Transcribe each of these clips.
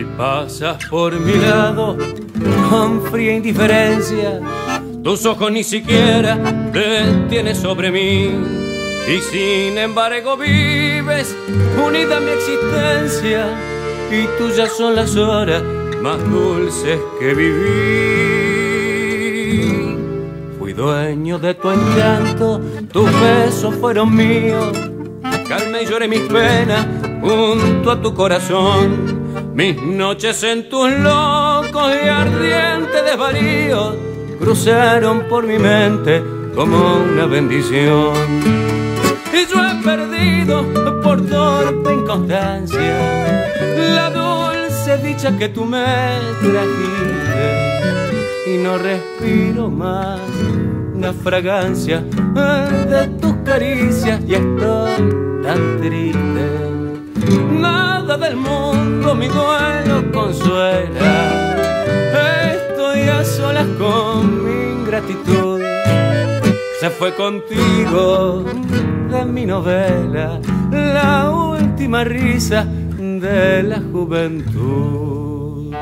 Hoy pasas por mi lado con fría indiferencia, tus ojos ni siquiera detienes sobre mí, y sin embargo vives unida a mi existencia, y tuyas son las horas más dulces que viví. Fui dueño de tu encanto, tus besos fueron míos, calmé y lloré mis penas junto a tu corazón. Mis noches en tus locos y ardientes desvaríos cruzaron por mi mente como una bendición. Y yo he perdido por torpe inconstancia la dulce dicha que tú me trajiste, y no respiro más la fragancia de tus caricias, y estoy tan triste. Nada del mundo mi duelo consuela, estoy a solas con mi ingratitud. Se fue contigo de mi novela la última risa de la juventud.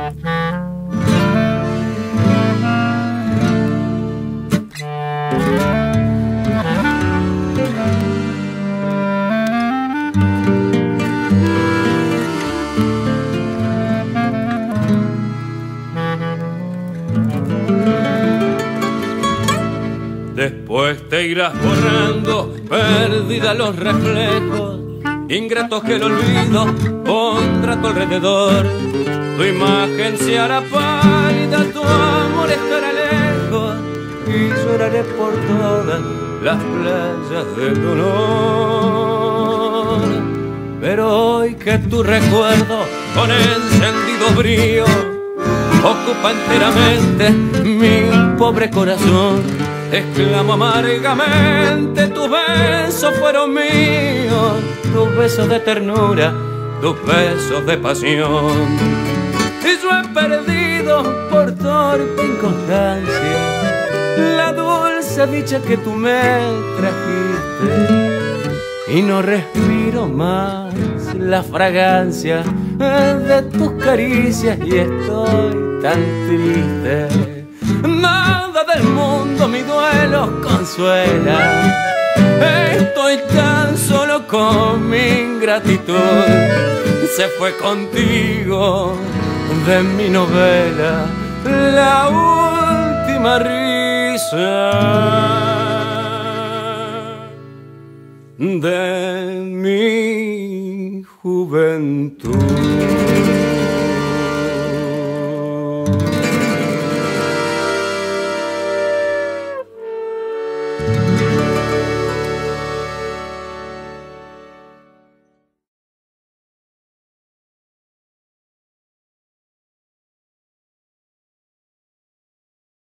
Después te irás borrando, perdida los reflejos, ingratos que el olvido pondrá a tu alrededor. Tu imagen se hará pálida, tu amor estará lejos, y lloraré por todas las playas de dolor. Pero hoy que tu recuerdo con encendido brío ocupa enteramente mi pobre corazón, exclamo amargamente: tus besos fueron míos, tus besos de ternura, tus besos de pasión. Y yo he perdido por torpe inconstancia la dulce dicha que tú me trajiste, y no respiro más la fragancia de tus caricias, y estoy tan triste. Nada del mundo mi duelo consuela, estoy tan solo con mi ingratitud. Se fue contigo de mi novela la última risa de mi juventud.